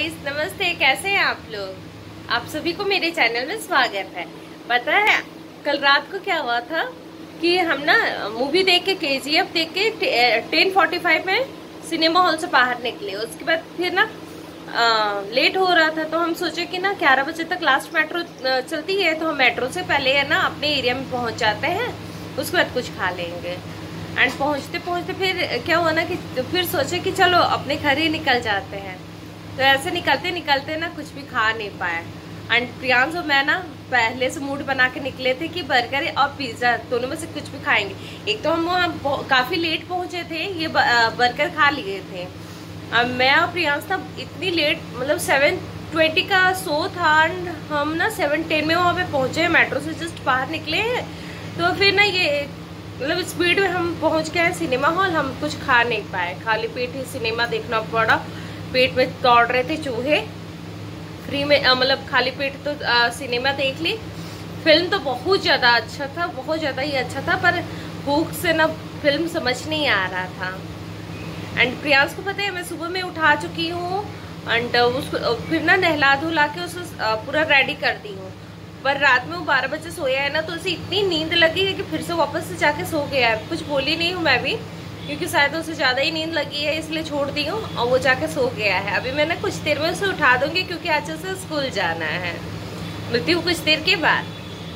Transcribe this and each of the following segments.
Guys, नमस्ते। कैसे हैं आप लोग? आप सभी को मेरे चैनल में स्वागत है। पता है कल रात को क्या हुआ था कि हम ना मूवी देख के KGF देख के 10:45 में सिनेमा हॉल से बाहर निकले। उसके बाद फिर ना लेट हो रहा था तो हम सोचे कि ना 11 बजे तक लास्ट मेट्रो चलती है तो हम मेट्रो से पहले है ना अपने एरिया में पहुंच जाते हैं, उसके बाद कुछ खा लेंगे। एंड पहुंचते पहुंचते फिर क्या हुआ ना कि फिर सोचे कि चलो अपने घर ही निकल जाते हैं। तो ऐसे निकलते निकलते ना कुछ भी खा नहीं पाए। एंड प्रियांश और मैं ना पहले से मूड बना के निकले थे कि बर्गर और पिज्जा दोनों में से कुछ भी खाएंगे। एक तो हम वहाँ काफी लेट पहुंचे थे, ये बर्गर खा लिए थे। मैं और प्रियांश था इतनी लेट, मतलब 7:20 का शो था एंड हम ना 7:10 में वहाँ पे पहुंचे, मेट्रो से जस्ट बाहर निकले हैं। तो फिर ना ये मतलब स्पीड में हम पहुंच गए सिनेमा हॉल। हम कुछ खा नहीं पाए, खाली पेट ही सिनेमा देखना पड़ा। पेट में दौड़ रहे थे चूहे। फ्री में मतलब खाली पेट तो सिनेमा देख ली। फिल्म तो बहुत ज़्यादा अच्छा था, बहुत ज़्यादा ही अच्छा था, पर भूख से ना फिल्म समझ नहीं आ रहा था। एंड प्रियांश को पता है मैं सुबह में उठा चुकी हूँ एंड उसको फिर ना नहला धुला के उसे पूरा रेडी कर दी हूँ। पर रात में वो 12 बजे सोया है ना, तो उसे इतनी नींद लगी है कि फिर से वापस से जाके सो गया है। कुछ बोली नहीं हूँ मैं भी, क्योंकि शायद उसे ज़्यादा ही नींद लगी है इसलिए छोड़ दी हूँ और वो जाके सो गया है। अभी मैंने कुछ देर में उसे उठा दूंगी क्योंकि आज से स्कूल जाना है। मिलती हूँ कुछ देर के बाद।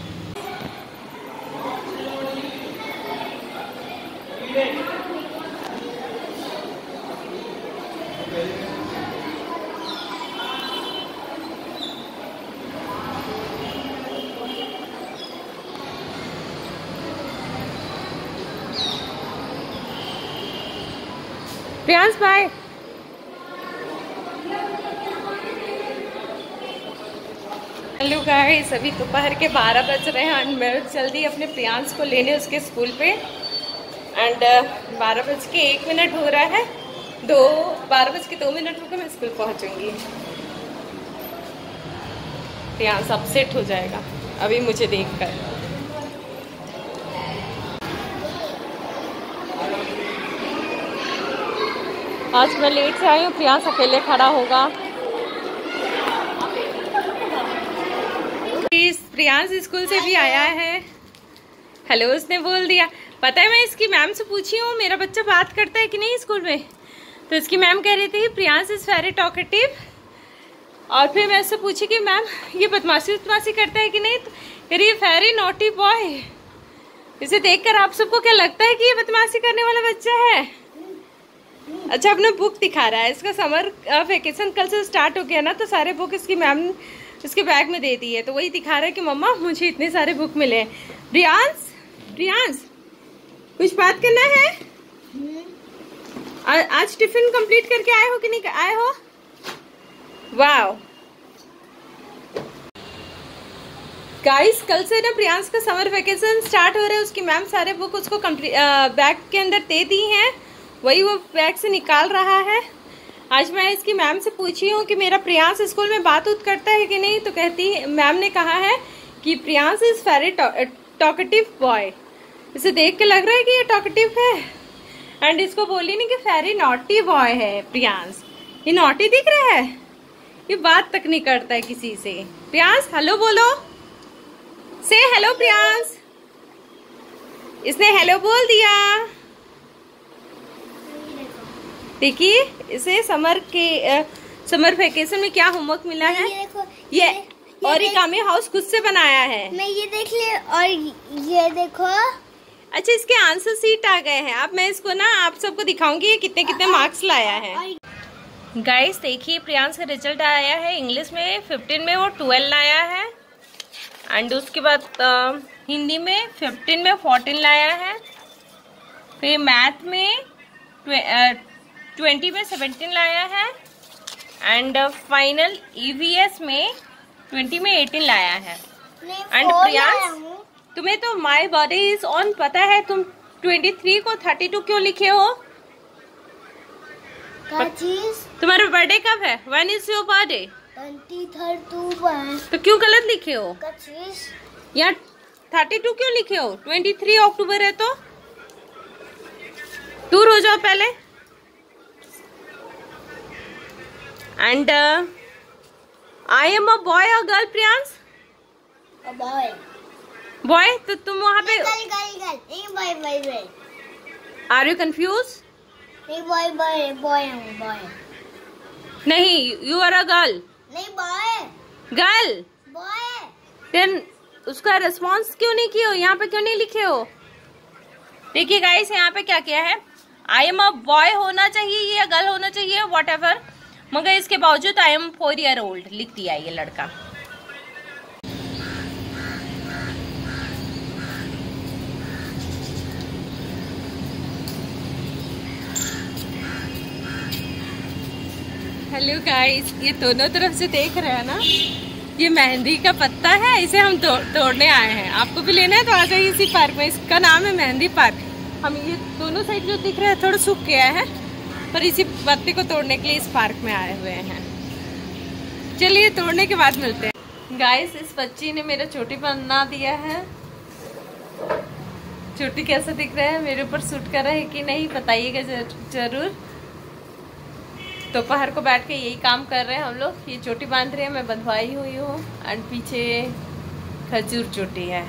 प्रियांश बाय। हेलो गाइस, अभी दोपहर के 12 बज रहे हैं एंड मैं जल्दी अपने प्रियांश को लेने उसके स्कूल पे। एंड 12:01 हो रहा है। 12:02 होकर मैं स्कूल पहुंचूंगी। प्रियांश अपसेट हो जाएगा अभी मुझे देखकर। आज मैं लेट से आई हूँ, प्रियांश अकेले खड़ा होगा। प्रियांश स्कूल से भी आया है। हेलो उसने बोल दिया। पता है मैं इसकी मैम से पूछी हूँ मेरा बच्चा बात करता है कि नहीं स्कूल में, तो इसकी मैम कह रही थी प्रियांश इज वेरी टॉकेटिव। और फिर मैं उससे पूछी कि मैम ये बदमाशी करता है कि नहीं, तो कह रही वेरी नॉटी बॉय। इसे देखकर आप सबको क्या लगता है कि ये बदमाशी करने वाला बच्चा है? अच्छा, अपना बुक दिखा रहा है। इसका समर वेकेशन कल से स्टार्ट हो गया ना, तो सारे बुक इसकी मैम इसके बैग में दे दी है। तो वही दिखा रहा है कि मम्मा मुझे इतने सारे बुक मिले। प्रियांश कुछ बात करना है? आज टिफिन कंप्लीट करके आए हो कि नहीं आए हो? वाह गाइस, कल से ना प्रियांश का समर वेकेशन स्टार्ट हो रहा है। उसकी मैम सारे बुक उसको बैग के अंदर दे दी हैं, वही वो बैग से निकाल रहा है। आज मैं इसकी मैम से पूछी हूँ कि मेरा प्रियांश स्कूल में बात करता है कि नहीं, तो कहती मैम ने कहा है कि Priyansh is very talkative boy. इसे देख के लग रहा है कि ये टॉकेटिव है। एंड इसको बोली नहीं कि वेरी नॉटी बॉय है प्रियांश। ये नॉटी दिख रहा है, ये बात तक नहीं करता है किसी से। प्रियांश हेलो बोलो, से हेलो प्रियांश। इसने हेलो बोल दिया। देखिए इसे समर वेकेशन में क्या होमवर्क मिला है। ये ओरिगामी हाउस खुद से बनाया है। मैं ये देख ले और ये देखो। अच्छा, इसके आंसर शीट आ गए हैं। अब मैं इसको ना आप सबको दिखाऊंगी ये कितने कितने मार्क्स लाया है। गाइस देखिए, प्रियांश का रिजल्ट आया है। इंग्लिश में 15 में वो 12 लाया है। एंड उसके बाद हिंदी में 15 में 14 लाया है। फिर मैथ में 20 में 17 लाया है। एंड फाइनल EVS में 20 में 18 लाया है। एंड प्रियांश तुम्हें तो माई बॉडी इज ऑन पता है, तुम 23 को 32 क्यों लिखे हो? तुम्हारा बर्थडे कब है? When is your birthday? 23 तो क्यों गलत लिखे हो? यहाँ 32 क्यों लिखे हो? 23 अक्टूबर है तो दूर हो जाओ पहले। And I am a boy और गर्ल प्रियांश? बॉय। बॉय? तो तुम वहाँ पे नहीं boy boy boy. Are you confuse? नहीं बॉय बॉय बॉय हूँ बॉय। नहीं, यू आर अ गर्ल। नहीं बॉय। गर्ल? बॉय। देन उसका रिस्पॉन्स क्यों नहीं किए हो? यहाँ पे क्यों नहीं लिखे हो? देखिए गाइस, यहाँ पे क्या किया है, आई एम अ बॉय होना चाहिए या गर्ल होना चाहिए, वॉट एवर, मगर इसके बावजूद आई एम 4 ईयर ओल्ड लिख दिया ये लड़का। हेलो गाइस, ये दोनों तरफ से देख रहे हैं ना, ये मेहंदी का पत्ता है, इसे हम तोड़ने आए हैं। आपको भी लेना है तो आ जाइए इसी पार्क में, इसका नाम है मेहंदी पार्क। हम ये दोनों साइड जो दिख रहा है थोड़ा सूख गया है, पर इसी पत्ते को तोड़ने के लिए इस पार्क में आए हुए हैं। चलिए तोड़ने के बाद मिलते हैं। गाइस, इस बच्ची ने मेरा चोटी बना दिया है। चोटी कैसा दिख रहा है, मेरे ऊपर सूट कर रहा है कि नहीं बताइएगा जरूर। दोपहर को बैठ के यही काम कर रहे हैं हम लोग। ये चोटी बांध रहे हैं, मैं बंधवाई हुई हूँ, एंड पीछे खजूर चोटी है।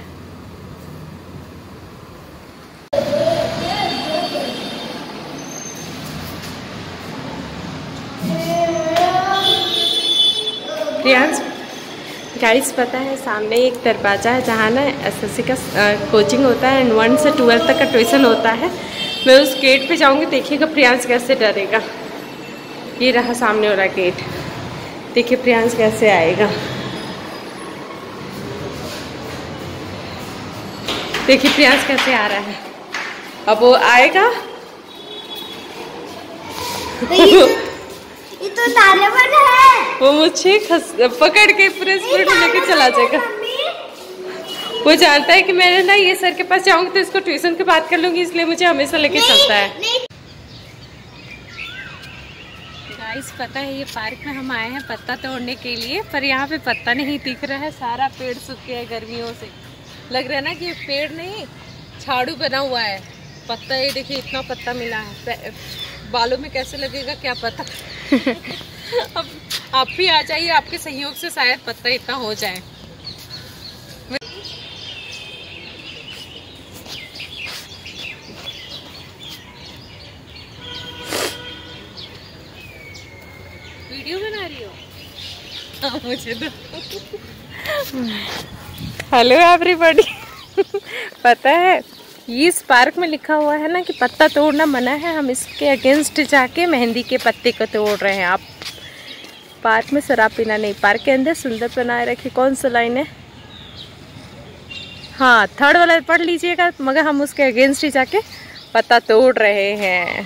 प्रियांश, गाइस पता है सामने एक दरवाजा है जहाँ ना एसएससी का कोचिंग होता है एंड 1 से 12 तक का ट्यूशन होता है। मैं उस गेट पे जाऊँगी, देखिएगा प्रियांश कैसे डरेगा। ये रहा सामने वाला गेट, देखिए प्रियांश कैसे आएगा। देखिए प्रियांश कैसे आ रहा है, अब वो आएगा। ये तो ताले पर है। वो मुझे पकड़ के पूरे स्पीड में लेके चला जाएगा। वो जानता है कि मैंने ना ये सर के पास जाऊंगी तो इसको ट्यूशन की बात कर लूंगी, इसलिए मुझे हमेशा लेके चलता है। गाइस पता है ये पार्क में हम आए हैं पत्ता तोड़ने के लिए, पर यहाँ पे पत्ता नहीं दिख रहा है, सारा पेड़ सूख गया है गर्मियों से। लग रहा है ना कि ये पेड़ नहीं झाड़ू बना हुआ है। पत्ता ये देखिए इतना पत्ता मिला है, बालों में कैसे लगेगा क्या पता। अब आप भी आ जाइए, आपके सहयोग से शायद पत्ता इतना हो जाए। वीडियो बना रही हो? मुझे तो हेलो एवरीबॉडी। पता है इस पार्क में लिखा हुआ है ना कि पत्ता तोड़ना मना है, हम इसके अगेंस्ट जाके मेहंदी के पत्ते को तोड़ रहे हैं। आप पार्क में शराब पीना नहीं, पार्क के अंदर सुंदर बनाए रखे। कौन सा लाइन है? हाँ, 3rd वाला पढ़ लीजिएगा, मगर हम उसके अगेंस्ट ही जाके पत्ता तोड़ रहे हैं।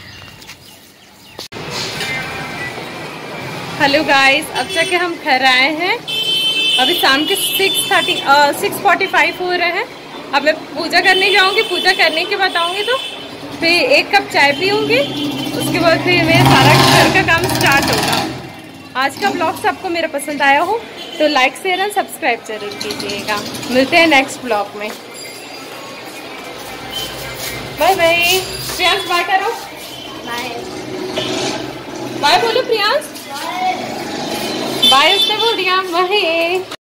हेलो गाइस, अब जाके हम घर आए हैं। अभी शाम के 6:45 हो रहे हैं। अब मैं पूजा करने जाऊंगी, पूजा करने के बाद आऊंगी तो फिर 1 कप चाय पीऊंगी, उसके बाद फिर मेरा सारा घर का काम स्टार्ट होगा। आज का ब्लॉग आपको मेरा पसंद आया हो तो लाइक शेयर एंड सब्सक्राइब जरूर कीजिएगा। मिलते हैं नेक्स्ट ब्लॉग में। Bye bye. प्रियांश बाय करो। बाय बाय बोलो प्रियांश। बाय उसने बोल दिया। बाय।